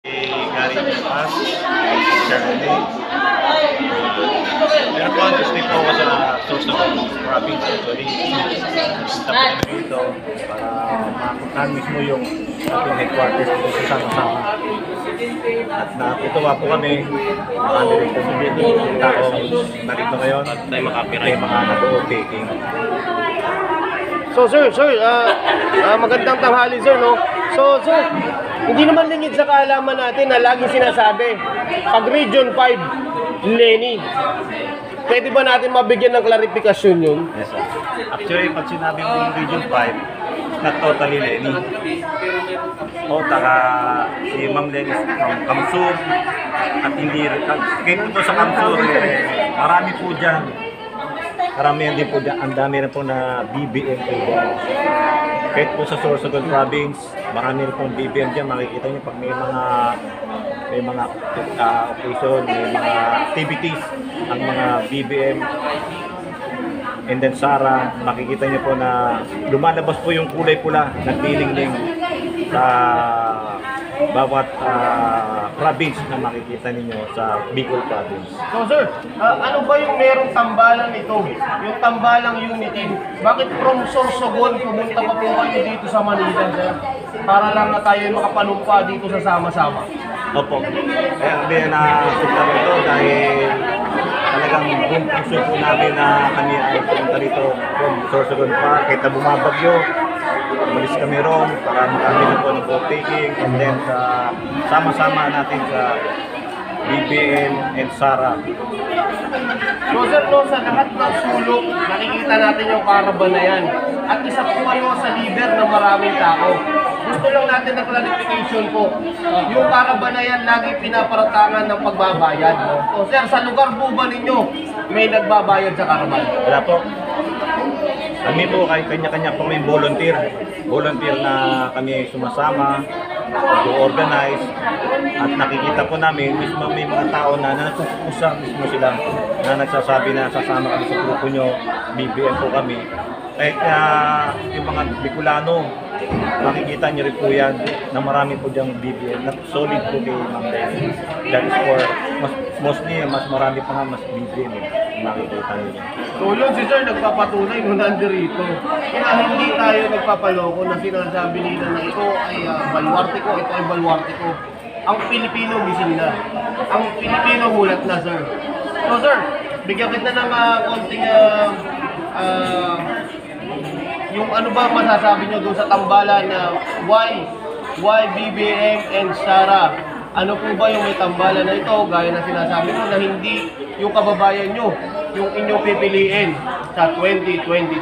Galing Pas, Charlie. Pero po, gusto ko sa source of province actually. Gusto ko dito para makukuhan mismo yung ating headquarters dito sa sama-sama. At natutuwa po kami, marami rin po yung taong narito ngayon at tayo makapiright mga nag-o-taking. So sir, magandang tanghali sir, no? So sir, hindi naman lingid sa kaalaman natin na lagi sinasabi, pag Region 5, Lenny. Pwede ba natin mabigyan ng klarifikasyon yun? Yes, sir. Actually, pag sinabi mo Region 5, not totally Lenny. O, taka si Ma'am Lenny from Kamsur at hindi rin. Kahit po sa Kamsur, marami po dyan. Karamihan din po dyan. Ang dami rin po na BBM po dyan. Kahit po sa Sorsogon Province, marami rin pong BBM dyan. Makikita nyo pag may mga occasion, may mga activities, ang mga BBM. And then Sara, makikita nyo po na lumalabas po yung kulay pula, nagdiling-ling sa bawat province na makikita ninyo sa Bicol Province. So sir, ano ba yung merong tambalang ito? Yung tambalang unity, bakit from Sorsogon pumunta pa po kayo dito sa Manila, sir? Para lang na tayo makapanumpa dito sa sama-sama. Opo. Kaya hindi na-sukta ito dahil talagang buong puso po namin na kami ay pumunta rito from Sorsogon pa. Kahit na bumabagyo, umalis kami ron para makakita po ng taking and then sama-sama natin sa BBM and Sara. So sir, no, sa lahat ng sulok, nakikita natin yung caravan na yan. At isa po sa leader ng maraming tao. Gusto lang natin ng clarification po. Yung caravan na yan, lagi pinaparatangan ng pagbabayad. No? So sir, sa lugar po ba ninyo, may nagbabayad sa caravan? Wala po. Kami po kahit kanya-kanya po may volunteer. Volunteer na kami ay sumasama, nag-organize, at nakikita po namin mismo may mga tao na nagpupusa mismo sila na nagsasabi na sasama kami sa grupo nyo, BBM po kami. Kahit yung mga Bicolano, makikita nyo rin po yan na marami po diyang BBM na solid po kay Ma'am Lenny. That is for, mostly mas marami pa nga mas BBM makikita nyo yan. So yun si sir nagpapatunay nung nandirito. Kaya hindi tayo nagpapaloko na sinasabi nila na ito ay baluarte ko, ito ay baluarte ko. Ang Pilipino gising na. Ang Pilipino hulat na, sir. So sir, bigyan kita ng konting yung ano ba masasabi nyo doon sa tambalan na why BBM and Sara? Ano po ba yung may tambalan na ito? Gaya na sinasabi mo na hindi yung kababayan nyo yung inyong pipiliin sa 2022.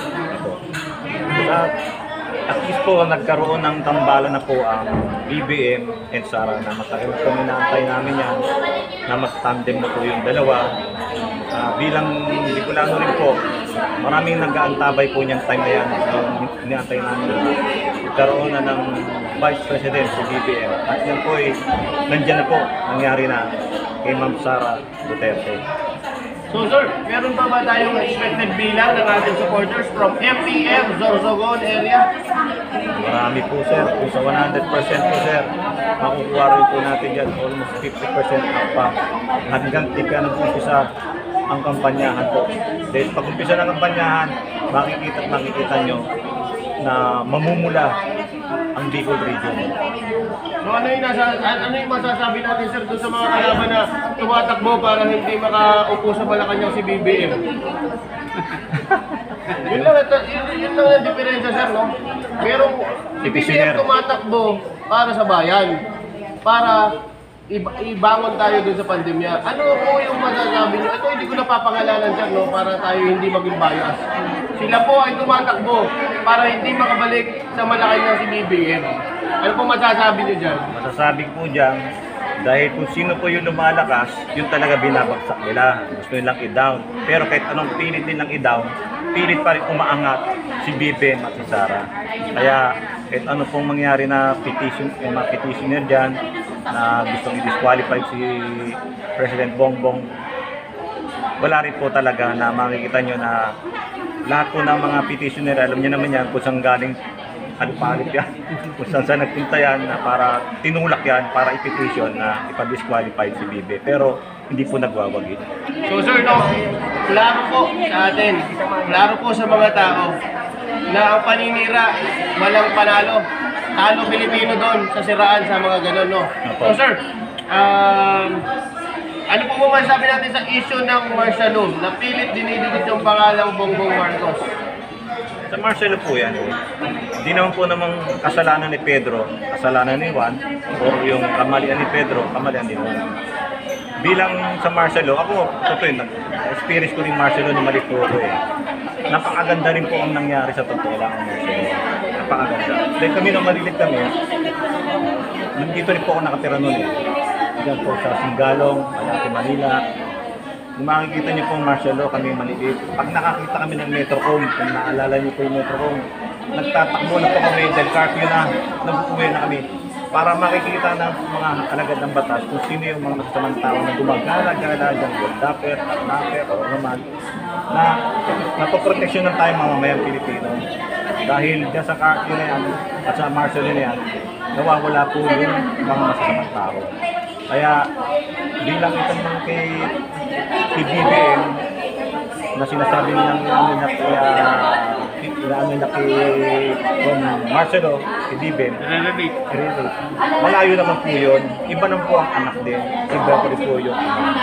At least po nagkaroon ng tambalan na po ang BBM and Sara na matagal kami naantay namin yan na mag-tandem na po yung dalawa. Bilang Bicolano rin po, maraming nag-aantabay po niyang time na yan. Iniantay namin na nagkaroon na ng Vice President si BBM. At yan po ay nandiyan na po, nangyari na kay Ma'am Sara Duterte. So sir, meron pa ba tayong expected bilang ng ating supporters from MPM, Sorsogon area? Marami po sir, kung sa 100% po sir, makukuha rin po natin dyan almost 50% up pa. Hanggang tika nag-umpisa ang kampanyahan po. Dahil pag umpisa ng kampanyahan, makikita nyo na mamumula ang Bicol region. So ano yung masasabi natin sir doon sa mga kalaban na tumatakbo para hindi makaupo sa Malacanang si BBM? yun lang ang diferensya sir, no? Merong BBM tumatakbo para sa bayan, para ibangon tayo dun sa pandemya. Ano po yung masasabi nyo? Ito hindi ko napapangalanan sir, no? Para tayo hindi maging bias. Sila po ay tumatakbo para hindi makabalik sa Malacanang si BBM. Ano po masasabi nyo dyan? Masasabi po dyan, dahil kung sino po yung lumalakas, yun talaga binabagsak nila. Gusto nilang i-down. Pero kahit anong pilit nilang i-down, pilit pa rin umaangat si BBM at si Sara. Kaya kahit ano pong mangyari na petition, yung mga petitioner dyan, na gustong i-disqualify si President Bongbong, wala rin po talaga na makikita nyo na lahat po ng mga petitioner, alam niyo naman yan kung saan galing halip-halip yan. Kung saan nagpunta yan na para tinulak yan para i-petition na ipa-disqualify si Bibe. Pero hindi po nagwawagi. So sir, no, klaro po sa atin, klaro po sa mga tao na ang paninira, walang panalo. Talo Pilipino doon sa siraan sa mga ganun, no? So sir, ano po masasabi natin sa issue ng martial law na pilit dinidikit yung pangalang Bongbong Marcos? Sa martial law po yan, hindi naman po namang kasalanan ni Pedro, kasalanan ni Juan, or yung kamalian ni Pedro, kamalian ni Juan. Bilang sa martial law, ako, totoo yun, experience ko rin martial law, mali po ako eh. Napakaganda rin po ang nangyari sa totoo lang ang martial law. Napakaganda. Dahil kami nang malilit kami, nandito rin po ako nakatira noon eh. Diyan po sa Singgalong, Malaki, Manila. Kung makikita niyo po ang martial law, kami maliit. Pag nakakita kami ng Metrocom, kung naalala niyo po yung Metrocom, nagtatakbo na po kami dahil curfew na, nag-uwi na kami. Para makikita ng mga alagad ng batas kung sino yung mga masasamang tao na gumagala-gala dyan, goldapper, kidnapper, o naman, na napoproteksyon ng tayo mga mamayang Pilipino. Dahil dyan sa curfew na yan, at sa martial law na yan, nawawala po yung mga masasamang tao. Kaya bilang ito naman kay BBM na sinasabi nilang inamin na kay martial law, kay BBM, malayo naman po yun. Iba naman po ang anak din. Iba pa rin po yung anak.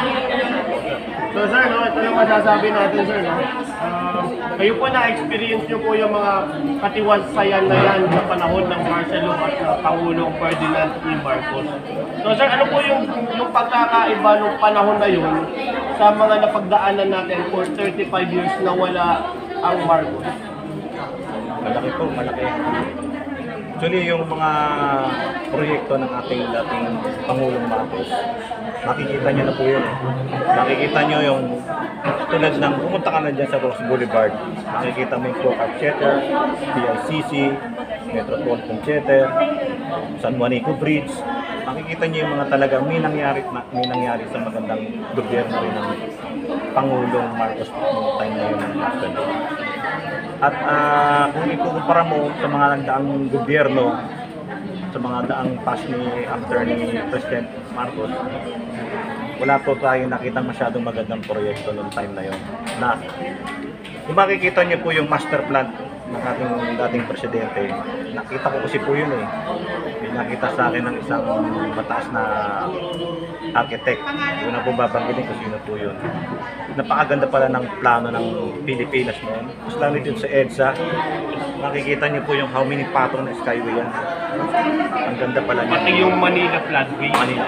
So sir, no, ito yung masasabi natin sir, no? Kayo po na-experience nyo po yung mga katiwagsayan na yan sa panahon ng martial law at Pangulong Ferdinand E. Marcos. So sir, ano po yung pagkakaiba ng panahon na yun sa mga napagdaanan natin for 35 years na wala ang Marcos? Malaki po, malaki. Actually, yung mga proyekto ng ating dating Pangulong Marcos, makikita nyo na po yun. Makikita nyo yung tulad ng pumunta ka na dyan sa Rose Boulevard, makikita mo yung Procap Theater, PLCC, Metropolitan Theater, San Juanico Bridge. Makikita nyo yung mga talagang may nangyari sa magandang gobyerno rin ng Pangulong Marcos noong time na yun ng Marcos. At kung ikukumpara mo sa mga nagdaang gobyerno, sa mga daang pass after ni President Marcos, wala po tayo nakita masyadong magandang proyekto noong time na yun. Na, kung makikita niyo po yung master plan ng ating dating presidente, nakita ko kasi po yun eh. Pinakita sa akin ng isang mataas na architect. Yun na po babanggitin kung sino po yun. Napakaganda pala ng plano ng Pilipinas noon. Mas lalo dito sa EDSA, makikita niyo po yung how many pattern na skyway yan. Ang ganda pala niya. Pati yung Manila Floodway. Manila.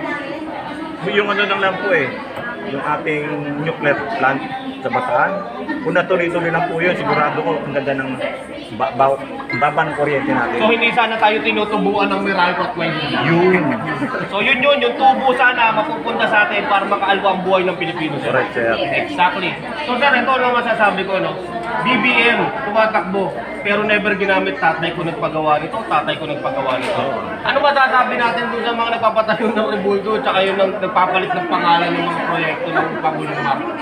Yung ano lang po eh, yung ating nuclear plant sa Bataan. Kung natuloy-tuloy lang po yun, sigurado ko ang ganda ng baba ng kuryente natin. So hindi sana tayo tinutubuan ng Miracle at Maynila. Yun. So yun, yung tubo sana mapupunta sa atin para makaalwa ang buhay ng Pilipino. Sir. Correct, sir. Exactly. So sir, ito lang masasabi ko, no? BBM, tumatakbo, pero never ginamit tatay ko nagpagawa nito, tatay ko nagpagawa nito. Ano masasabi natin dun sa mga nagpapatayo ng rebulto tsaka yung nagpapalit ng pangalan ng mga proyekto ng Pangulong Marcos?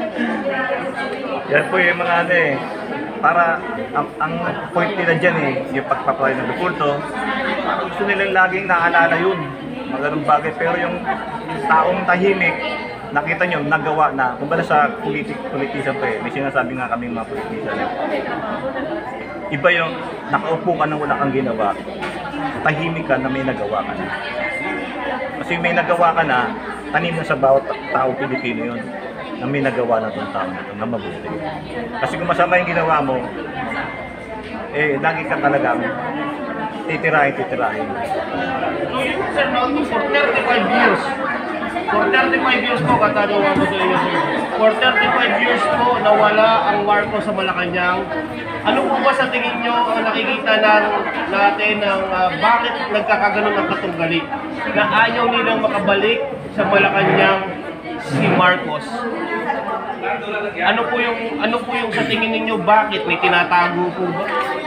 Yan po yung mga ano eh. Para ang point nila dyan eh, yung pagpapalit ng rebulto, gusto nilang laging naalala yun. Magandang bagay. Pero yung taong tahimik, nakita nyo, nagawa na. Kung bala sa politician pa eh, may sinasabi nga kami mga politician eh. Iba yung nakaupo ka nang wala kang ginawa, tahimik ka na may nagawa ka na. Kasi may nagawa ka na, tanim na sa bawat tao Pilipino yun, na may nagawa na itong tao na ito, na mabuti. Kasi kung masama yung ginawa mo, eh, lagi ka talagang titirahin. So yun, sir, for 35 years, for 35 years po, katanungan ko sa inyo, sir. For 35 years po, nawala ang Marcos sa Malacanang. Ano po ba sa tingin nyo ang nakikita natin ng bakit nagkakaganon ang katunggali? Na ayaw nilang makabalik sa Malacanang si Marcos. Ano po yung sa tingin ninyo bakit? May tinatago po ba?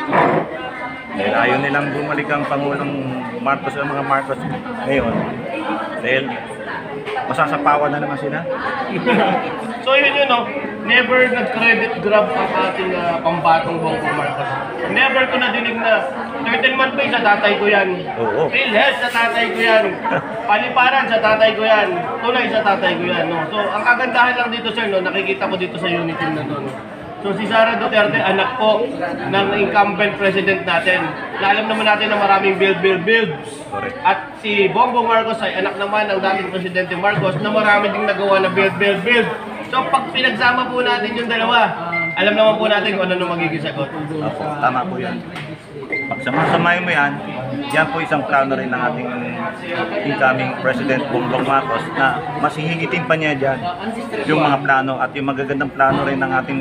Dahil ayaw nilang bumalik ang Pangulong Marcos, ang mga Marcos ngayon. Dahil masasapawan na naman sila. So yun, no? never nag-credit grab ang ating pambatong Bongbong Marcos. Never ko nadinig na 13-month pay sa tatay ko yan. Oo. PhilHealth sa tatay ko yan. Paliparan sa tatay ko yan. Tulay sa tatay ko yan. No? So, ang kagandahan lang dito, sir, no, nakikita ko dito sa unit team na to. No? So, si Sara Duterte, anak po ng incumbent president natin. Alam naman natin na maraming build. Correct. At si Bongbong Marcos ay anak naman ng dating Presidente Marcos na marami ding nagawa na build. So, pag pinagsama po natin yung dalawa, alam naman po natin kung ano magiging sagot. Opo, tama po yan. Pag sama-samahin mo yan po isang plano rin ng ating incoming President Bongbong Marcos na mas hihigitin pa niya dyan yung mga plano at yung magagandang plano rin ng ating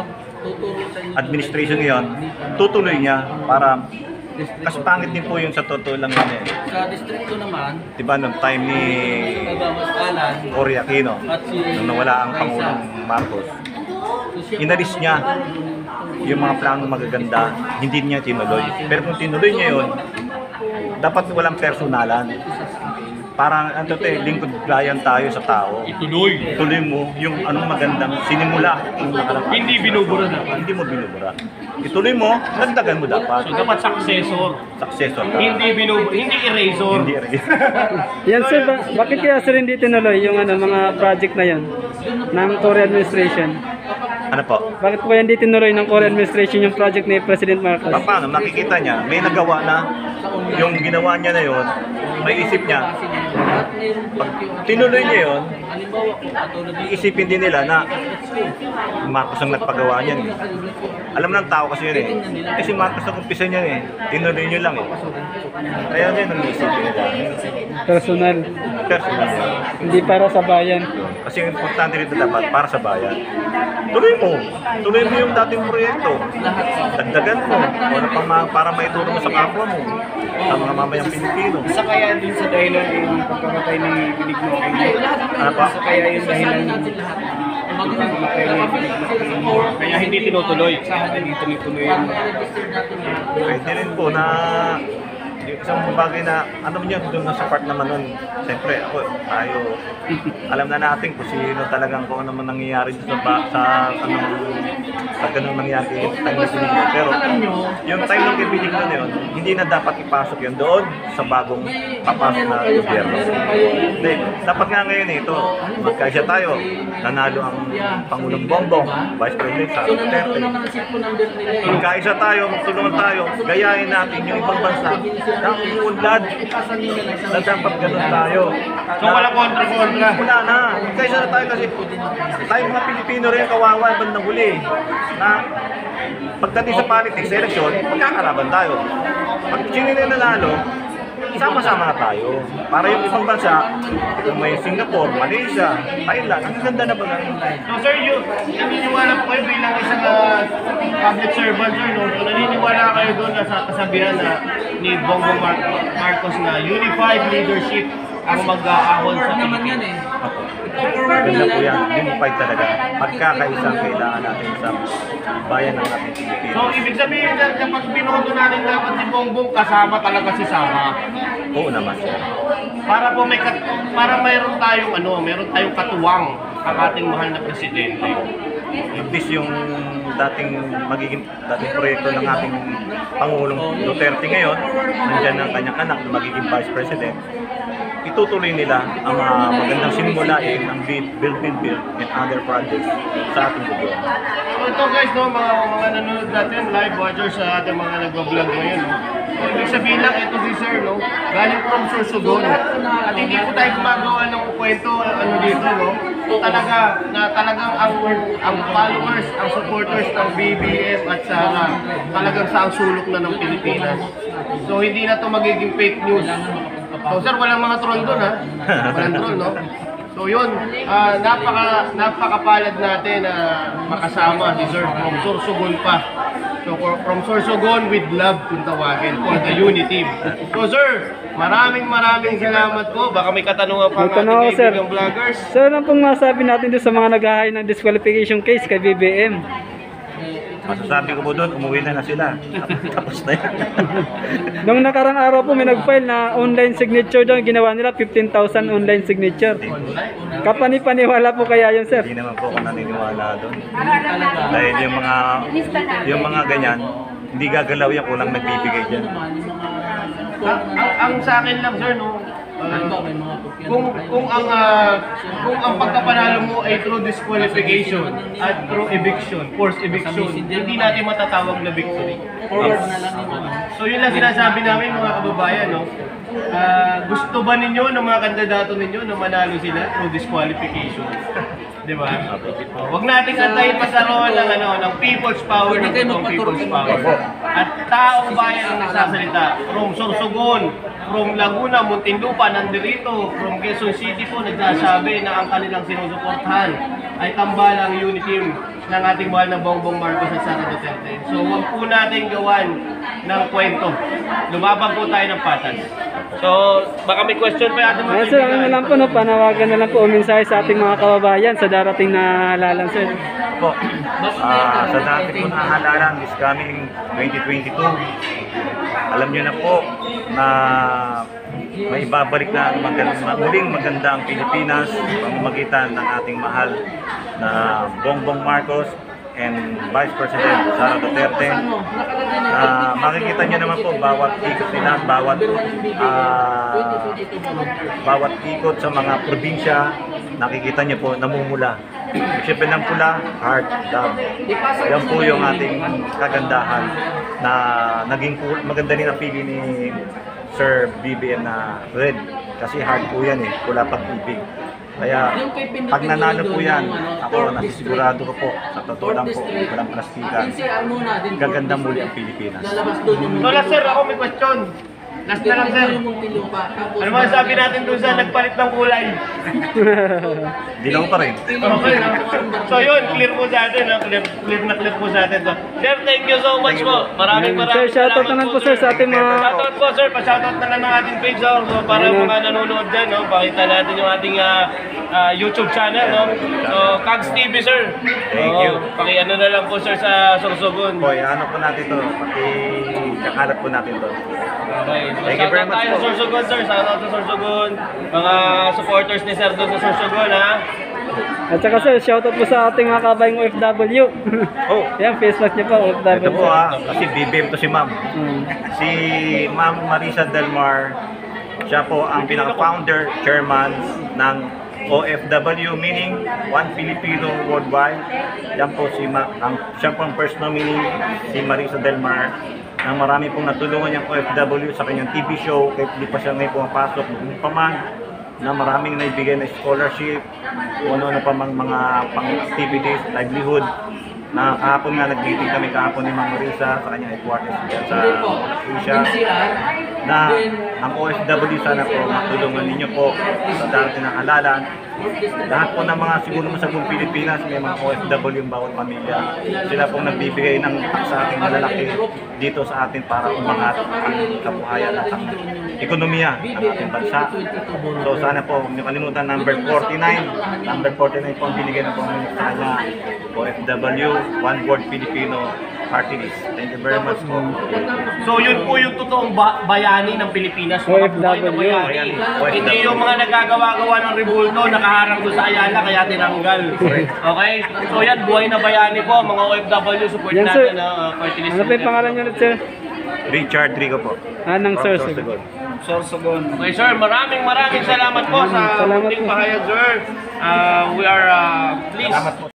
administration ngayon, tutuloy niya para kasi pangit din po yung sa totoo lang yun eh. Sa distrito naman, Diba nung time ni Nagamaskalan Cory Aquino, at si nung nawala ang Pangulong Marcos, inalis niya yung mga plano magaganda, hindi niya tinuloy. Pero kung tinuloy niya yun, dapat walang personalan. Parang ano to, lingkod gayan tayo sa tao. Ituloy. Tuloy mo yung anong magandang sinimula. Hindi binubura dapat. Hindi mo binubura. Ituloy mo, dagdagan mo dapat. So, dapat successor. Successor ka. Hindi erasor. Hindi rin. Yan sir, bakit kaya sir hindi tinuloy yung mga project na yan ng Cory administration? Ano po? Bakit po yan hindi tinuloy ng Cory administration yung project ni President Marcos? Paano? Makikita niya, may nagawa na yung ginawa niya na yun, may isip niya, pag tinuloy niya yun, iisipin din nila na Marcos ang nagpagawa niyan eh. Alam ng tao kasi yun eh. Kasi Marcos ang umpisa niyan eh. Tinuloy niyo lang eh. Kaya yun ang iisipin nila. Personal, Personal yan. hindi para sa bayan. Kasi yung importante rito dapat para sa bayan. Tuloy mo. Tuloy mo yung dating proyekto. Dagdagan mo. Wala pang para maituro mo sa kapwa mo. Sa mga mamayang Pilipino. Isa kaya din sa dahilan yung pagkamatay ni Benigno Aquino. Ano pa? Isa kaya yung dahilan yung pagkamatay ni Benigno Aquino. Kaya hindi tinutuloy. Saan hindi tuloy yung Pwede rin po na yung isang bagay na ano niya doon sa part naman nun. Siyempre tayo alam na natin kung sino talagang kung ano man nangyayari sa ganung nangyayari yung time ng Benigno. Pero yung time ng Benigno na yun, hindi na dapat ipasok yun doon sa bagong papasok na gobyerno. Hindi, dapat nga ngayon ito, magkaisa tayo, nanalo ang Pangulong Bongbong, Vice President sa Duterte. Magkaisa tayo, magtulungan tayo, gayahin natin yung ibang bansa na umunlad na dapat ganun tayo. So, wala kontra-kontra. Wala na. Kaysa na tayo kasi tayo mga Pilipino rin kawawa bandang huli na pagdating sa politics, sa eleksyon, magkakalaban tayo. Pag sino na nanalo, sama-sama na tayo. Para yung ibang bansa, kung may Singapore, Malaysia, Thailand, ang ganda na ba na? So, sir, naniniwala po kayo bilang isang public servant, sir, no? So, naniniwala kayo doon na sa kasabihan na ni Bongbong Marcos na unified leadership ang mag-aahon sa naman yan Pilipinas. eh. Forward Ganda na po yan. lang. Unified talaga. Magkakaisa ang kailangan natin sa bayan ng ating So, Pilipinas. ibig sabihin na kapag binoto natin dapat si Bongbong, kasama talaga si Sara. Oo naman. Para po para mayroon tayong katuwang ang ating mahal na presidente. Imbis yung dating proyekto ng ating Pangulong Duterte ngayon, nandyan ang kanyang anak na magiging Vice President, itutuloy nila ang mga magandang sinimulain ng Build and other projects sa ating gobyerno. So ito guys, no, mga nanonood natin, live watchers sa ating mga nag-vlog ngayon. No? So ibig sabihin lang, ito si Sir, no? Galing from Sorsogon. At hindi po tayo gumagawa ng kwento dito, no? So talagang ang followers, ang supporters ng BBM at Sara, talagang sa ang sulok na ng Pilipinas. So hindi na to magiging fake news. So sir, walang mga troll doon ha. Walang troll, no? So yun, napakapalad natin na makasama si Sir from Sorsogon pa. So from Sorsogon with love kung tawagin for the unity. So sir, maraming salamat po. Baka may katanungan pa May tanong ako, ating sir. kaibigang vloggers. Sir, ano pong masabi natin doon sa mga nag-hahay ng disqualification case kay BBM? Masasabi ko po doon, umuwi na sila. Tapos na yan. Nung nakarang araw po may nag-file na online signature daw, ginawa nila 15,000 online signature. Kapani-paniwala po kaya yun, sir? Hindi naman po ako naniniwala doon. Dahil yung mga ganyan, hindi gagalaw yan kung lang nagbibigay dyan. Ang sa akin lang, sir, no? Kung ang pagkapanalo mo ay through disqualification at through eviction, forced eviction, hindi natin matatawag na victory. Forward na lang yung ano. So yun lang sinasabi namin mga kababayan, no? Gusto ba ninyo ng mga kandidato ninyo na manalo sila through disqualification? Di ba? Huwag nating antayin pa sa role ng people's power, ng totoong people's power. At taong bayan ang nagsasalita. From Sorsogon, from Laguna, Muntinlupa, Nandirito, from Quezon City po nagsasabi na ang kanilang sinusuportahan ay tambalang unity team ng ating mahal na Bongbong Marcos at Sara Duterte. So huwag po natin gawan ng kwento. Lumaban po tayo ng patas. So baka may question pa yata mga Sir, ano lang po, no, panawagan na lang po o mensahe sa ating mga kababayan sa darating na halalan, sir. Po, sa dati po na halalan this coming 2022, alam nyo na po na may babalik na muling maganda ang Pilipinas pamamagitan ng ating mahal na Bongbong Marcos and Vice President Sara Duterte. Makikita nyo naman po bawat ikot nila, bawat ikot sa mga probinsya, nakikita nyo po namumula. Siyempre ng pula, heart, love. Yan po yung ating kagandahan na naging maganda rin ang pili ni Sir BBM na red. Kasi heart po yan pula pag-ibig. Kaya pag nanalo po yan, ako nasisigurado ko po, sa totoo lang po, walang plastikan, gaganda muli ang Pilipinas. Lola sir, ako may question. Last na lang sir. Ano man sabi natin doon sa nagpalit ng kulay? Dilaw pa rin. Okay. So yun, clear po sa atin. Clear po sa atin. So, sir, thank you so much po. Maraming Sir, shoutout naman po, sir, sa ating mga... Shoutout po sir, pa-shoutout na lang ng ating page. So, para mga nanonood dyan, pakita natin yung ating YouTube channel. So, Kags TV sir. Thank you. Paki-ano na lang po sir sa Sorsogon. Hoy, ano po natin to? Kakalat po natin to. Okay. So, Thank you very much tayo po. sa Sorsogon, sir. Shoutout sa Sorsogon. Mga supporters ni Sir doon sa Sorsogon, ha? At saka, sir, shoutout po sa ating mga kabayang OFW. Oh, Yan, Facebook niyo po, OFW. ito po kasi BBM to si Ma'am. Si Ma'am Marisa Delmar, siya po ang pinaka-founder, chairman ng OFW, meaning One Filipino Worldwide. Yan po siya po ang first nominee, si Marisa Delmar, na marami pong natulungan yung OFW sa kanyang TV show, kahit hindi pa siya ngayon pumapasok, kung pa man, na maraming naibigay na scholarship, kung ano pa mga pang-activities, livelihood, na kahapon nga nag-meeting kami kahapon ni Ma'am Marisa sa kanyang headquarters dyan sa Asia, na ang OFW sana po matulungan ninyo po sa darating ng halalan. Lahat po ng mga siguro sa buong Pilipinas may mga OFW yung bawat pamilya. Sila pong nagbibigay ng sa ating malalaki dito sa atin para umangat ang kabuhayan at ang ekonomiya ng ating bansa. So sana po huwag niyo kalimutan number 49. Number 49 po ang binigay na po sa kanya OFW, One World Filipino Party List. Thank you very much po. So yun po yung totoong bayani ng Pilipinas. Mga OFW. buhay na bayani. Hindi yung mga nagagawa-gawa ng rebulto, nakaharang doon sa Ayala kaya tinanggal. Okay? So yan, buhay na bayani po, mga OFW, support Yan, sir. natin na party list. Ano pa yung pangalan niyo ulit, sir? Richard Rigo po. Ng sir, sir. Sorsogon. Okay sir, maraming salamat po sa Salamat munting po. pahayag sir. We are pleased. Salamat po.